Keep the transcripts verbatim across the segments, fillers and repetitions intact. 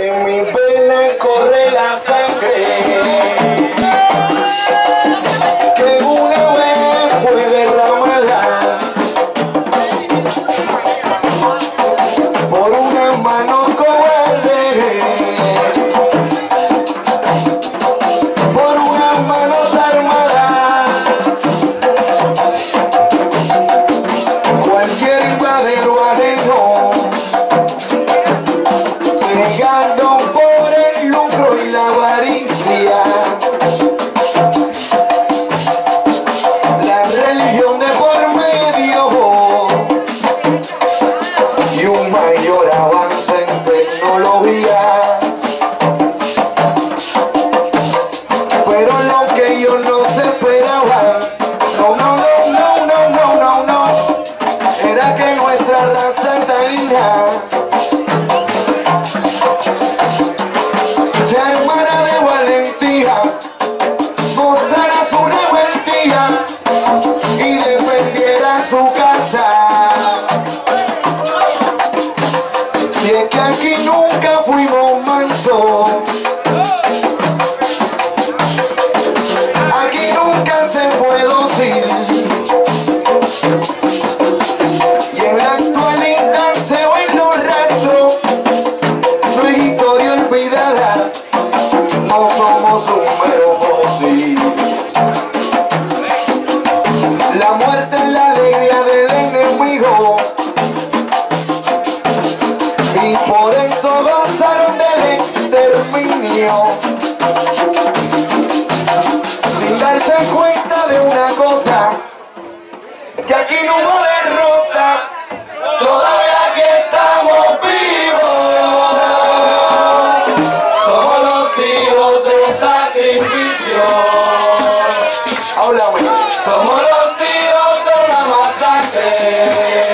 En mi vena corre la sangre que una vez fue derramada por una mano cobarde, por unas manos armadas. Cualquier invadero ajeno, cegando por el lucro y la avaricia, la religión de por medio y un mayor avance en tecnología. Pero lo que ellos no se esperaban, no, no, no, no, no, no, no, no, era que nuestra raza taína se armara de valentía, mostrara su rebeldía y defendiera su casa. Si es que aquí nunca fuimos mansos, aquí nunca se fue dócil, y en la actualidad se ven los rastros, no es historia olvidada, no somos un mero fósil. La muerte es la alegría del enemigo, y por eso gozaron del exterminio, sin darse cuenta de una cosa, que aquí no hubo derrota, todavía aquí estamos vivos. Somos los hijos del sacrificio. Háblame. Somos los hijos de la masacre.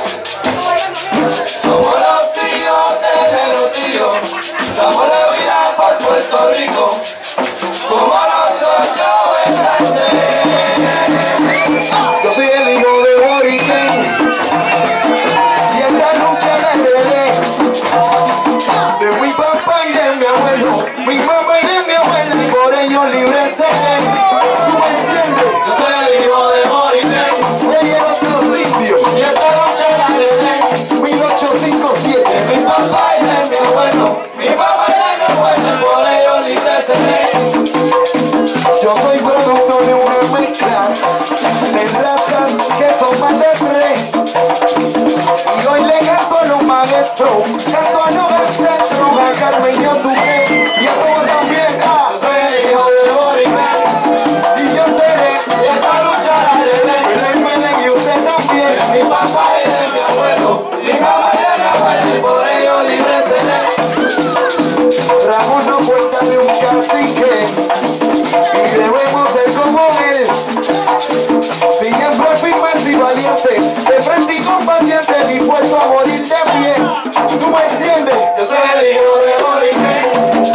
Somos los hijos del genocidio. Damos la vida por Puerto Rico, como los ocho vengantes. Yo soy el hijo de Boriken, y esta lucha la heredé de mi papá y de mi abuelo, mi mamá y de mi abuela, y por ellos libre seré. ¿Tú me entiendes? Yo soy el hijo de Boriken, de el otro sitio, y esta lucha la heredé mil ochocientos cincuenta y siete de mi papá y de mi abuelo, mi mamá y de mi abuela, y por ellos libre seré. Yo soy producto de una mezcla de razas que son más de tres, y hoy le canto a los maestros, canto a los ancestros, a Carmen y a Duque, y a todos también. Ah, yo soy el hijo de Boriken, y yo seré, y esta lucha la heredé, y usted también, de mi papá y de mi abuelo, mi mamá y de mi abuela, y por ello libre seré. Ramón no cuenta de un cacique, y debemos ser como él, siempre firmes y valientes, de frente y combatientes, dispuestos a morir de pie. ¿Tú me entiendes? Yo soy el hijo de Boriken,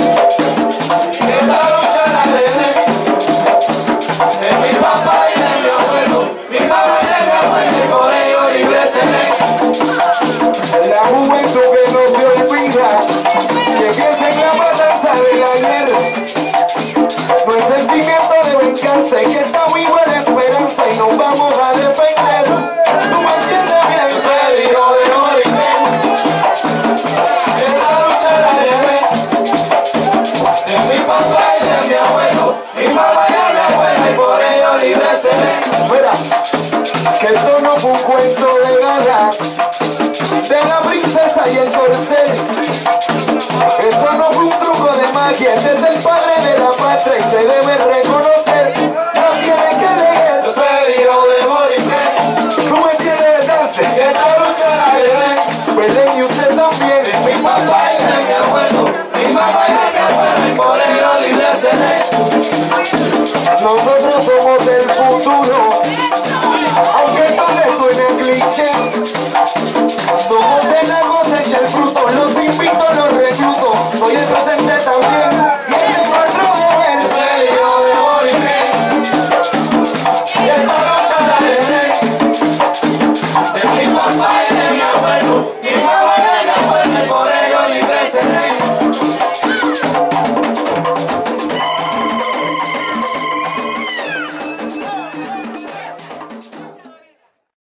esta lucha la heredé de mi papá y de mi abuelo, mi mamá y de mi abuela, y por ello libre seré. La juventud que no se olvida, que piensa en la matanza del ayer, no hay sentimiento de venganza, y que está viva la esperanza y nos vamos a defender. ¿Tú me entiendes bien? Yo soy el hijo de Boriken, esta lucha la heredé de mi papá y de mi abuelo, mi mamá y de mi abuela, y por ello libre seré. Mira, que esto no fue un cuento de gala de la princesa y el corcel. Esto no fue un truco de magia, este es el padre de la patria y se debe re